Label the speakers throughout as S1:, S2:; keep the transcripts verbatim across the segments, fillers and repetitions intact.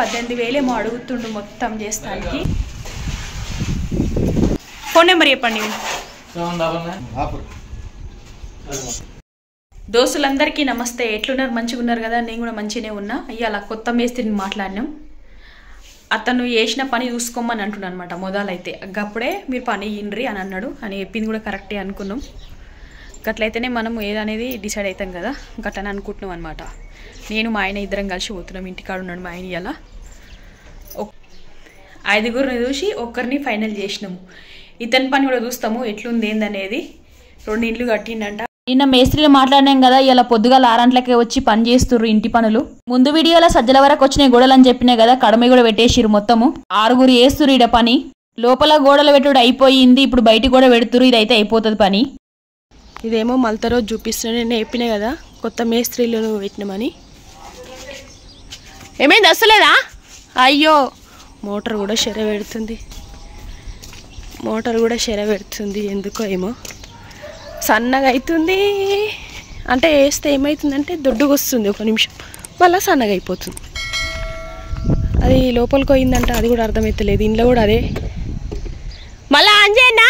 S1: పద్దెనిమిది వేలేమో అడుగుతుండు మొత్తం చేస్తానికి. ఫోన్ నెంబర్ చెప్పండి. దోస్తులందరికీ నమస్తే. ఎట్లున్నారు? మంచిగా ఉన్నారు కదా? నేను కూడా మంచిగానే ఉన్నా. ఇవాళ కొత్త మేస్త్రిని మాట్లాడినాం. అతను చేసిన పని చూసుకోమని అంటున్నాను అనమాట. మొదలైతే అప్పుడే మీరు పని ఇన్రి అని అన్నాడు. అని చెప్పింది కూడా కరెక్టే అనుకున్నాం. గట్లయితేనే మనం ఏదనేది డిసైడ్ అవుతాం కదా, గట్లని అనుకుంటున్నాం అనమాట. నేను మా ఆయన ఇద్దరం కలిసి పోతున్నాం. ఇంటికాడ ఉన్నాడు మా ఆయన. ఇలా ఐదుగురిని చూసి ఒక్కరిని ఫైనల్ చేసినాము. ఇతని పని కూడా చూస్తాము ఎట్లుంది ఏందనేది. రెండు ఇండ్లు కట్టిండంట. నిన్న మేస్త్రీలు మాట్లాడినాం కదా, ఇలా పొద్దుగాల ఆరంట్లకే వచ్చి పని చేస్తుర్రు ఇంటి పనులు. ముందు వీడియోలో సజ్జల వరకు వచ్చినాయి గోడలు అని చెప్పినాయి కదా, కడమ కూడా పెట్టేసిరు. మొత్తము ఆరుగురు వేస్తురు ఇడ పని. లోపల గోడలు పెట్టుడు అయిపోయింది, ఇప్పుడు బయట కూడా పెడుతురు. ఇదైతే అయిపోతుంది పని. ఇదేమో మలత రోజు చూపిస్తున్నా. నేను చెప్పినా కదా కొత్త మేస్త్రీలు పెట్టినామని. ఏమైంది? వస్తలేదా? అయ్యో, మోటార్ కూడా షెర పెడుతుంది. మోటార్ కూడా షెర పెడుతుంది ఎందుకో ఏమో. సన్నగా అవుతుంది అంటే వేస్తే ఏమవుతుందంటే దొడ్డుగా వస్తుంది ఒక నిమిషం, మళ్ళీ సన్నగా అయిపోతుంది. అది లోపలికి పోయిందంటే అది కూడా అర్థమవుతలేదు. ఇంట్లో కూడా అదే. మళ్ళీ ఆన్ చేయండి.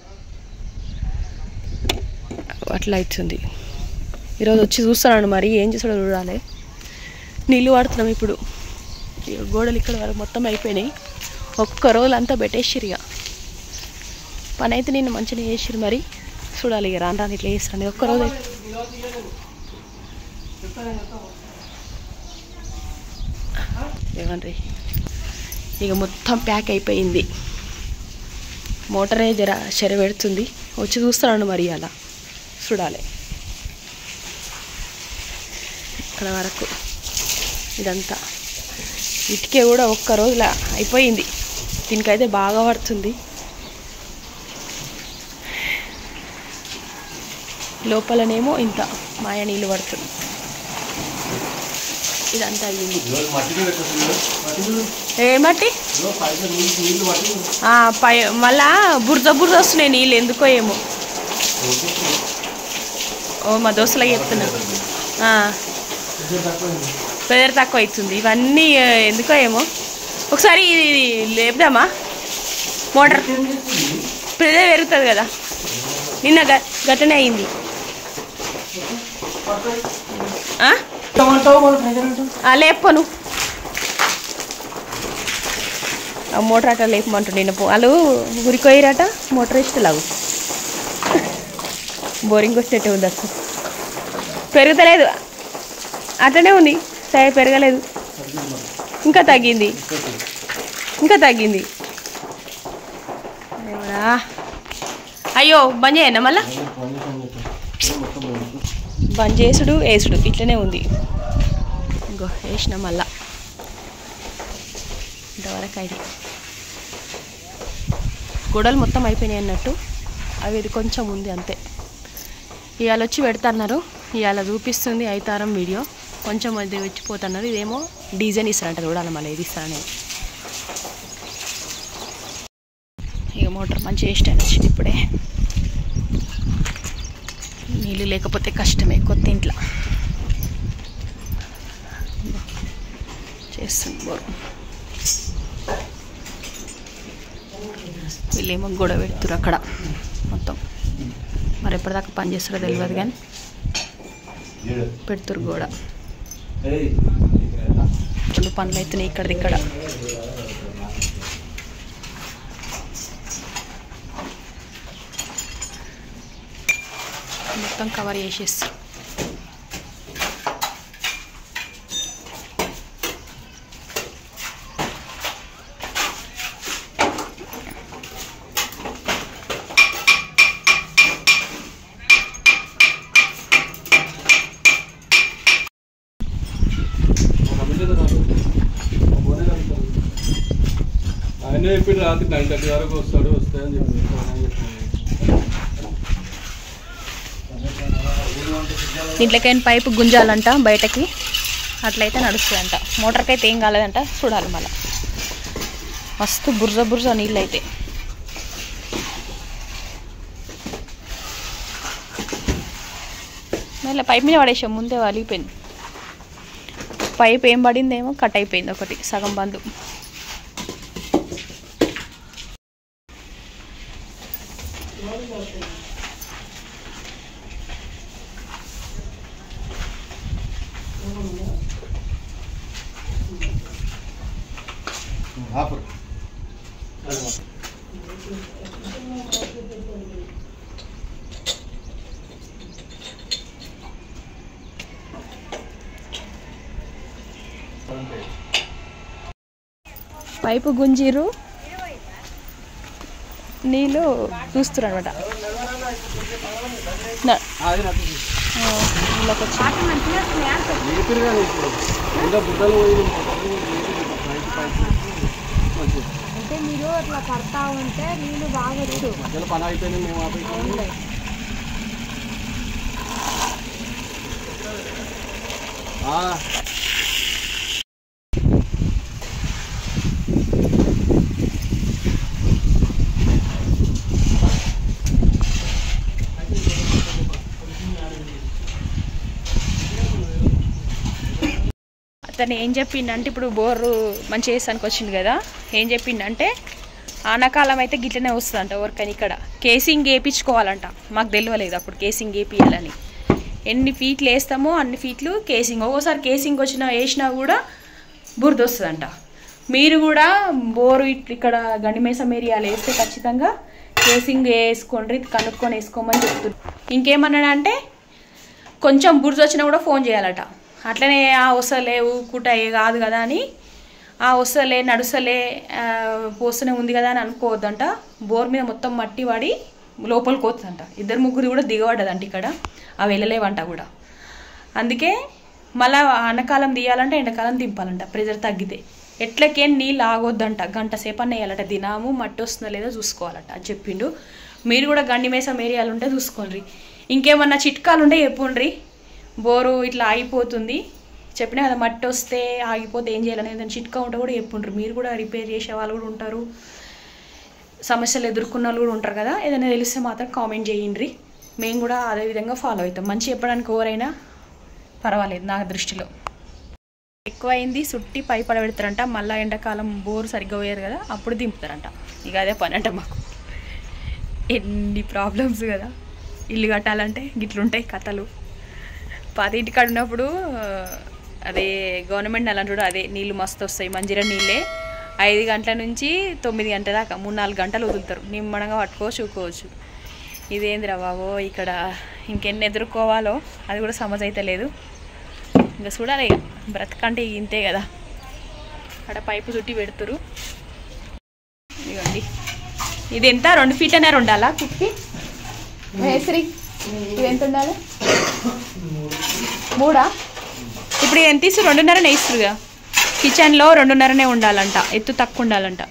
S1: అట్లా అవుతుంది. ఈరోజు వచ్చి చూస్తున్నాను, మరి ఏం చేస్తాడో చూడాలి. నీళ్ళు వాడుతున్నాం ఇప్పుడు. గోడలు ఇక్కడ వరకు మొత్తం అయిపోయినాయి. ఒక్క రోజు అంతా పెట్టేసిరు. ఇక పని అయితే నేను మంచిగా చేసిరు. మరి చూడాలి ఇక రాను రాను ఇట్లా చేస్తాను. ఒక్కరోజు ఏమన్రీ ఇక మొత్తం ప్యాక్ అయిపోయింది. మోటారే జర చెర పెడుతుంది. వచ్చి చూస్తున్నాను మరి అలా చూడాలి. ఇక్కడ వరకు ఇదంతా ఇటుకే కూడా ఒక్క రోజులా అయిపోయింది. దీనికైతే బాగా పడుతుంది. లోపలనేమో ఇంత మాయ నీళ్ళు పడుతుంది. ఇదంతా అయ్యింది. ఏ మట్టి పై మళ్ళా బురద బురద వస్తున్నాయి నీళ్ళు ఎందుకో ఏమో. ఓ మా దోస్తులకి చెప్తున్నా ప్రెజర్ తక్కువ అవుతుంది. ఇవన్నీ ఎందుకో ఏమో. ఒకసారి ఇది లేపుదామా? మోటార్ ప్రెజర్ పెరుగుతుంది కదా. నిన్న గ గట్టనే అయింది. లేపను మోటార్ అట్లా లేపమంటు. నిన్న వాళ్ళు ఉరికోయిరట మోటార్ వేస్తే లాగు బోరింగ్ వచ్చేట్టే ఉంది. అసలు పెరుగుతలేదు, అట్లనే ఉంది. సరే పెరగలేదు, ఇంకా తగ్గింది, ఇంకా తగ్గింది. అయ్యో బంద్ చేయన్నా మళ్ళా? బంద్ చేసుడు వేసుడు ఇట్లనే ఉంది. ఇంకో వేసిన మళ్ళా ఇంతవరకు అయితే గొడవలు మొత్తం అయిపోయినాయి అన్నట్టు. అవి ఇది కొంచెం ఉంది అంతే. ఇవాళ వచ్చి పెడతాన్నారు. ఇవాళ చూపిస్తుంది ఐతారం వీడియో. కొంచెం అది వచ్చిపోతున్నారు. ఇదేమో డిజైన్ ఇస్తారంట, చూడాలి మళ్ళీ ఏది ఇస్తారనేది. ఇక మోటార్ మంచి వేస్ట్ అని వచ్చింది ఇప్పుడే. నీళ్ళు లేకపోతే కష్టమే కొత్త ఇంట్లో. చేస్తుంది బోరు. వీళ్ళేమో గొడవ పెడుతురు అక్కడ మొత్తం. మరి ఎప్పటిదాకా పని చేస్తారో తెలియదు కానీ పెడుతురు గోడ. రెండు పనులు అవుతున్నాయి ఇక్కడిది ఇక్కడ. మొత్తం కవర్ చేసేస్తారు.
S2: ఆయన చెప్పి రాత్రి నైన్ థర్టీ వరకు వస్తాడు వస్తాయని చెప్పి
S1: దీంట్లోకైనా పైపు గుంజాలంట బయటకి, అట్లయితే నడుస్తుందంట. మోటార్కి అయితే ఏం కాలేదంట, చూడాలి మళ్ళీ. మస్తు బుర్జ బుర్జ నీళ్ళు అయితే. మళ్ళీ పైప్ మీద పడేసాం, ముందే వలిగిపోయింది. పైప్ ఏం పడిందేమో కట్ అయిపోయింది ఒకటి సగం బందు. పైపు గుంజీరు నీళ్ళు చూస్తున్నారు అనమాట.
S3: అంటే మీరు అట్లా పడతా ఉంటే నీళ్ళు బాగా
S2: మధ్యలో పని అయిపోయింది. మేము ఆపేసి
S1: అతను ఏం చెప్పిండంటే ఇప్పుడు బోరు మంచి చేసానికి వచ్చింది కదా, ఏం చెప్పిండంటే ఆనకాలం అయితే గిట్లనే వస్తుందంట ఎవరికైనా ఇక్కడ కేసింగ్ వేయించుకోవాలంట. మాకు తెలియలేదు అప్పుడు కేసింగ్ వేపియాలని. ఎన్ని ఫీట్లు వేస్తామో అన్ని ఫీట్లు కేసింగ్. ఒక్కోసారి కేసింగ్ వచ్చినా వేసినా కూడా బురద వస్తుందంట. మీరు కూడా బోరు ఇక్కడ గండిమేసం ఏరియాలో వేస్తే ఖచ్చితంగా కేసింగ్ వేసుకోండి, కనుక్కొని వేసుకోమని చెప్తున్నారు. ఇంకేమన్నాడంటే కొంచెం బురద వచ్చినా కూడా ఫోన్ చేయాలట. అట్లనే ఆ వస్తలే ఊకుట కాదు కదా అని, ఆ వస్తలే నడుస్తలే పోస్తూనే ఉంది కదా అని అనుకోవద్దంట. బోర్ మీద మొత్తం మట్టి పడి లోపలికి పోతుందంట. ఇద్దరు ముగ్గురు కూడా దిగబడ్డదంట ఇక్కడ, అవి వెళ్ళలేవంట కూడా. అందుకే మళ్ళీ ఎండాకాలం తీయాలంటే ఎండాకాలం దింపాలంట ప్రెజర్ తగ్గితే. ఎట్లకేం నీళ్ళు ఆగొద్దంట, గంట సేపు అన్న వేయాలట. దినాము మట్టి వస్తుందో లేదో చూసుకోవాలట అని చెప్పిండు. మీరు కూడా గండిమేసం ఏరియాలు ఉంటే చూసుకోండి. ఇంకేమన్నా చిట్కాలు ఉంటే చెప్పుండ్రి. బోరు ఇట్లా ఆగిపోతుంది చెప్పినా కదా, మట్టి వస్తే ఆగిపోతే ఏం చేయాలని ఏదైనా చిట్కా ఉంటే కూడా చెప్పుండ్రు. మీరు కూడా రిపేర్ చేసే వాళ్ళు కూడా ఉంటారు, సమస్యలు ఎదుర్కొన్న వాళ్ళు కూడా ఉంటారు కదా. ఏదైనా తెలిస్తే మాత్రం కామెంట్ చేయండి. మేము కూడా అదే విధంగా ఫాలో అవుతాం. మంచి చెప్పడానికి ఎవరైనా పర్వాలేదు నా దృష్టిలో. ఎక్కువైంది సుట్టి పై పడబెడతారంట. మళ్ళీ ఎండాకాలం బోరు సరిగ్గా పోయారు కదా, అప్పుడు దింపుతారంట. ఇక అదే పని అంట మాకు. ఎన్ని ప్రాబ్లమ్స్ కదా, ఇల్లు కట్టాలంటే గిట్లుంటాయి కథలు. పాత ఇంటికాడ ఉన్నప్పుడు అదే గవర్నమెంట్ నెల చూడ అదే నీళ్ళు మస్తు వస్తాయి. మంజీరా నీళ్ళే ఐదు గంటల నుంచి తొమ్మిది గంటల దాకా మూడు నాలుగు గంటలు వదులుతారు. నిమ్మడంగా పట్టుకోవచ్చు చూకోవచ్చు. ఇదేందిరా బాబో ఇక్కడ ఇంకెన్ని ఎదుర్కోవాలో అది కూడా సమజ్ అయితే లేదు. ఇంకా చూడాలి, బ్రతకంటే ఇంతే కదా. అక్కడ పైపు చుట్టి పెడుతురు. ఇదిగోండి, ఇది ఎంత రెండు ఫీట్లనే ఉండాలా కిటికీ మేస్త్రి? ఇది ఎంత ఉండాలి? మూడా? ఇప్పుడు ఎంత ఇస్తారు? రెండున్నరనే ఇస్తురుగా. కిచెన్లో రెండున్నరనే ఉండాలంట, ఎత్తు తక్కువ ఉండాలంట.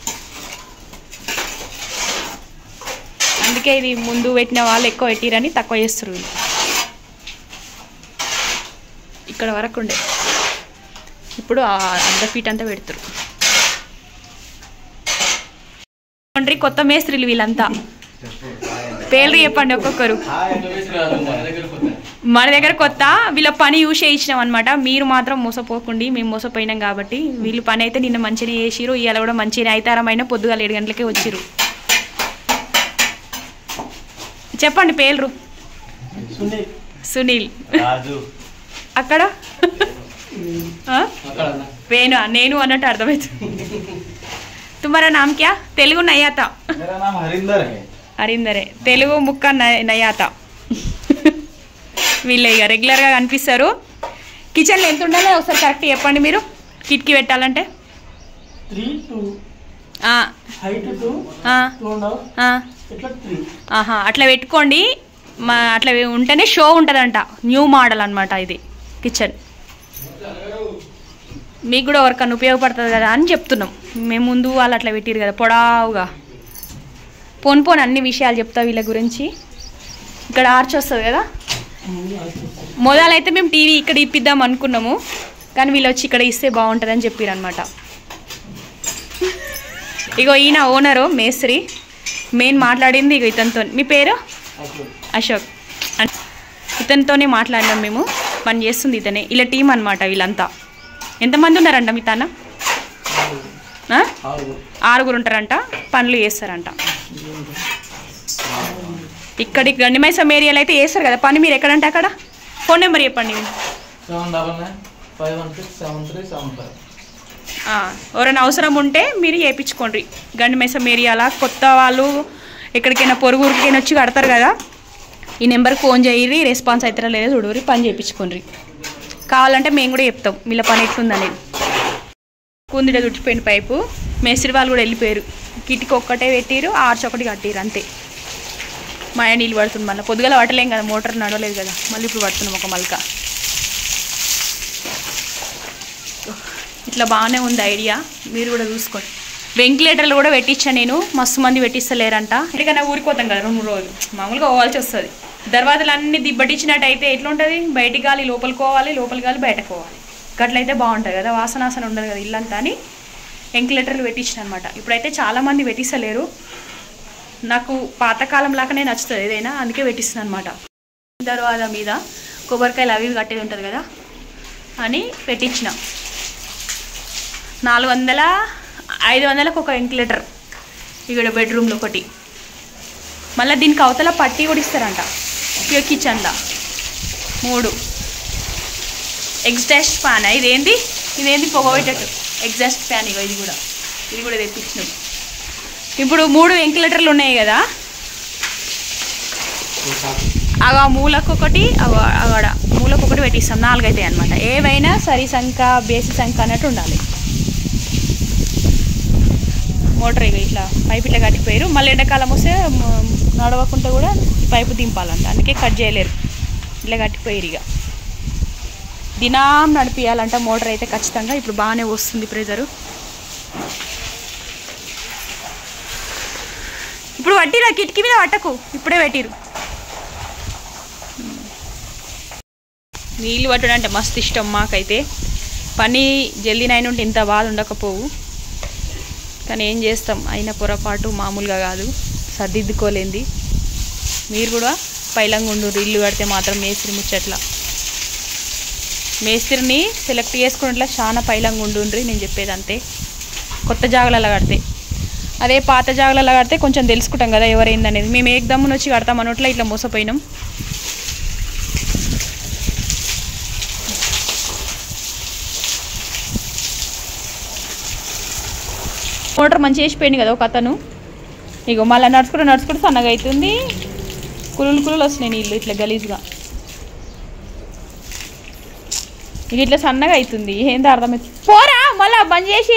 S1: అందుకే ఇది ముందు పెట్టిన వాళ్ళు ఎక్కువ పెట్టిరని తక్కువ చేస్తారు. ఇక్కడ వరకు ఉండే, ఇప్పుడు అర్ధ ఫీట్ అంతా పెడతారు. కొత్త మేస్త్రీలు వీళ్ళంతా. పేర్లు చెప్పండి ఒక్కొక్కరు. మన దగ్గర కొత్త, వీళ్ళ పని యూజ్ చేయించినాం అనమాట. మీరు మాత్రం మోసపోకండి, మేము మోసపోయినాం కాబట్టి. వీళ్ళు పని అయితే నిన్న మంచిగా చేసిరు, ఇవాళ కూడా మంచిగా అయితారమైన పొద్దుగాల ఏడు గంటలకే వచ్చిరు. చెప్పండి పేర్లు. సునీల్ అక్కడ, వేణు నేను అన్నట్టు అర్థమవుతుంది. తుమారా నామ్ క్యా? తెలుగు నయాత. హరీందరే, తెలుగు ముక్క నయాత. వీళ్ళే ఇక రెగ్యులర్గా కనిపిస్తారు. కిచెన్లో ఎంత ఉండాలి ఒకసారి కరెక్ట్ చెప్పండి మీరు. కిటికీ పెట్టాలంటే ఆహా అట్లా పెట్టుకోండి. మా అట్లా ఉంటేనే షో ఉంటుందంట. న్యూ మోడల్ అనమాట ఇది కిచెన్. మీకు కూడా ఎవరికన్నా ఉపయోగపడుతుంది కదా అని చెప్తున్నాం. మేము ముందు వాళ్ళు అట్లా పెట్టిరు కదా పొడావుగా. పోను పోను అన్ని విషయాలు చెప్తా వీళ్ళ గురించి. ఇక్కడ ఆర్చ్ వస్తుంది కదా, మొదలైతే మేము టీవీ ఇక్కడ ఇప్పిద్దాం అనుకున్నాము, కానీ వీళ్ళు వచ్చి ఇక్కడ ఇస్తే బాగుంటుందని చెప్పారు అనమాట. ఇగో ఈయన ఓనరు మేస్త్రి. మెయిన్ మాట్లాడింది ఇగో ఇతనితో. మీ పేరు? అశోక్. ఇతనితోనే మాట్లాడినాం మేము. పని చేస్తుంది ఇతనే. ఇలా టీం అనమాట వీళ్ళంతా. ఎంతమంది ఉన్నారంట మీ తాన? ఆరుగురు ఉంటారంట, పనులు చేస్తారంట. ఇక్కడి గండిమైసం ఏరియాలో అయితే చేస్తారు కదా పని. మీరు ఎక్కడంటే అక్కడ ఫోన్ నెంబర్ చెప్పండి. ఎవరైనా అవసరం ఉంటే మీరు చేయించుకోండి. గండిమైసం ఏరియాలో కొత్త వాళ్ళు ఎక్కడికైనా పొరుగురికైనా వచ్చి కడతారు కదా, ఈ నెంబర్కి ఫోన్ చేయరి, రెస్పాన్స్ అవుతారా లేదా చూడరి, పని చేయించుకోండి. కావాలంటే మేము కూడా చెప్తాం వీళ్ళ పని ఎట్లుందనేది. కుందిడ దుట్టిపోయిన పైపు మేస్త్రి వాళ్ళు కూడా వెళ్ళిపోయారు. కిటికి ఒక్కటే పెట్టిరు, ఆర్చ్ ఒకటి కట్టిరు అంతే. మాయ నీళ్ళు పడుతుంది. మళ్ళీ పొద్దుగల పట్టలేం కదా, మోటార్ నడవలేదు కదా, మళ్ళీ ఇప్పుడు పడుతున్నాం ఒక మల్క. ఇట్లా బాగానే ఉంది ఐడియా, మీరు కూడా చూసుకోండి. వెంటిలేటర్లు కూడా పెట్టించాను నేను, మస్తు మంది పెట్టిస్తలేరంట. ఎందుకన్నా ఊరిపోతాం కదా రెండు మూడు రోజులు, మామూలుగా పోవాల్సి వస్తుంది. దర్వాజలు అన్నీ దిబ్బటిచ్చినట్టు అయితే ఎట్లుంటుంది, బయటి గాలి లోపలికి పోవాలి, లోపలి గాలి బయటకు పోవాలి. గట్లయితే బాగుంటుంది కదా, వాసనాసన ఉండదు కదా ఇల్లంతా అని వెంటిలేటర్లు పెట్టించిన అనమాట. ఇప్పుడైతే చాలామంది పెట్టిస్తలేరు, నాకు పాతకాలం లాగానే నచ్చుతుంది ఏదైనా, అందుకే పెట్టిస్తున్నాను అనమాట. దర్వాజా మీద కొబ్బరికాయలు అవి కట్టేది ఉంటుంది కదా అని పెట్టించిన. నాలుగు వందల ఐదు వందలకు ఒక వెంటిలేటర్ ఇక్కడ బెడ్రూమ్లో ఒకటి. మళ్ళీ దీనికి అవతల పట్టి కూడా ఇస్తారంట. ఇక కిచెన్లో మూడు ఎగ్జాస్ట్ ఫ్యాన్. ఇదేంటి ఇదేంటి పొగబెట్టట్టు ఎగ్జాస్ట్ ఫ్యాన్. ఇగో ఇది కూడా ఇది కూడా తెప్పించినాం. ఇప్పుడు మూడు వెంటిలేటర్లు ఉన్నాయి కదా, అగ మూలకు ఒకటి అగడ మూలకు ఒకటి పెట్టిస్తాం. నాలుగు అవుతాయి అనమాట. ఏవైనా సరి సంఖ బేసి సంఖ అన్నట్టు ఉండాలి. మోటార్ ఇక ఇట్లా పైపు ఇట్లా కట్టిపోయారు. మళ్ళీ ఎండాకాలం వస్తే నడవకుంటే కూడా ఈ పైపు దింపాలంట, అందుకే కట్ చేయలేరు, ఇట్లా కట్టిపోయారు. ఇక దినం నడిపియాలంట మోటార్ అయితే ఖచ్చితంగా. ఇప్పుడు బాగానే వస్తుంది ప్రెజరు. ఇప్పుడు పట్టిరు, కిటికీ మీద పట్టకు, ఇప్పుడే పెట్టిరు. నీళ్ళు పట్టడం అంటే మస్తు ఇష్టం మాకైతే. పని జల్దీ నైన్ ఉంటే ఇంత బాధ ఉండకపోవు, కానీ ఏం చేస్తాం, అయిన పొరపాటు మామూలుగా కాదు, సర్దిద్దుకోలేంది. మీరు కూడా పైలంగా ఉండు, ఇల్లు కడితే మాత్రం మేస్త్రి ముచ్చట్లా. మేస్త్రిని సెలెక్ట్ చేసుకున్నట్లా చాలా పైలంగా ఉండుండ్రి, నేను చెప్పేది అంతే. కొత్త జాగలలో కడితే, అదే పాత జాగలలో కడితే కొంచెం తెలుసుకుంటాం కదా ఎవరైందనేది. మేము ఏకదమ్మున వచ్చి కడతాం అన్నట్లా ఇట్లా మోసపోయినాం. మోటార్ మంచిగా వేసిపోయింది కదా ఒక అతను. ఇగో మళ్ళీ నడుచుకుంటూ నడుచుకుంటూ సన్నగా అవుతుంది. కులులు కులులు వస్తున్నాయి నీళ్ళు ఇట్లా గలీజ్గా. ఇక ఇట్లా సన్నగా అవుతుంది, ఏందో అర్థమవుతుంది. పోరా మళ్ళా బంద్ చేసి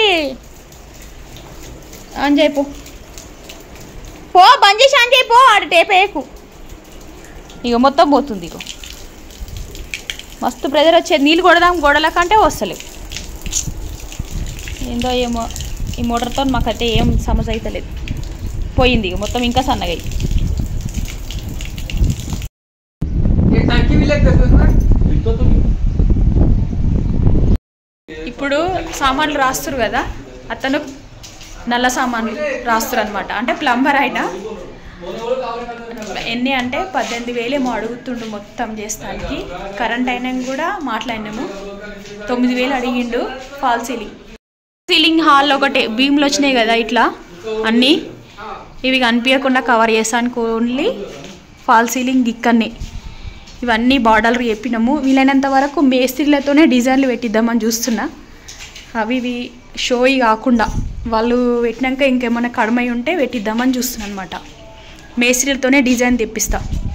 S1: ఆన్ చేయిపో, పో బంద్ చేసి ఆన్ చేయిపో, ఆడ టేప్ వేయకు. ఇక మొత్తం పోతుంది. ఇగో మస్తు ప్రెజర్ వచ్చేది. నీళ్ళు కొడదాం గోడల కంటే వస్తలేవు. ఏందో ఏమో ఈ మోటార్తో మాకైతే ఏం సమస్య అయితే లేదు. పోయింది ఇక మొత్తం, ఇంకా సన్నగా అయ్యి. ఇప్పుడు సామాన్లు రాస్తారు కదా, అతను నల్ల సామాన్లు రాస్తారు అనమాట. అంటే ప్లంబర్ అయినా ఎన్ని అంటే పద్దెనిమిది వేలు ఏమో అడుగుతుండు మొత్తం చేస్తానికి. కరెంట్ అయినా కూడా మాట్లాడినాము, తొమ్మిది వేలు అడిగిండు. ఫాల్ సీలింగ్ సీలింగ్ హాల్లో ఒకటి బీమ్లు వచ్చినాయి కదా ఇట్లా అన్నీ, ఇవి కనిపించకుండా కవర్ చేసానికి ఓన్లీ ఫాల్ సీలింగ్ ఇక్కడనే. ఇవన్నీ బార్డర్లు చెప్పినాము. వీలైనంత వరకు మేస్త్రీలతోనే డిజైన్లు పెట్టిద్దామని చూస్తున్నా. అవి ఇవి షోయి కాకుండా వాళ్ళు పెట్టినాక ఇంకేమైనా కడమై ఉంటే పెట్టిద్దామని చూస్తున్నాను అనమాట. మేస్త్రీలతోనే డిజైన్ తెప్పిస్తా.